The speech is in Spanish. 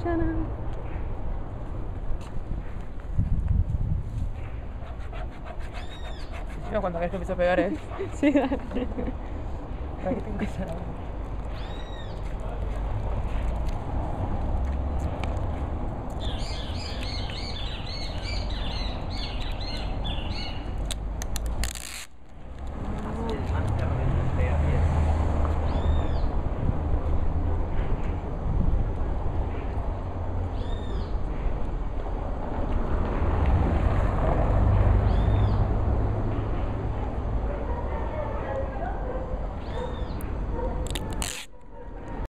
Yo cuando ves que empieza a pegar, Sí, dale. Para que tengo que hacer algo.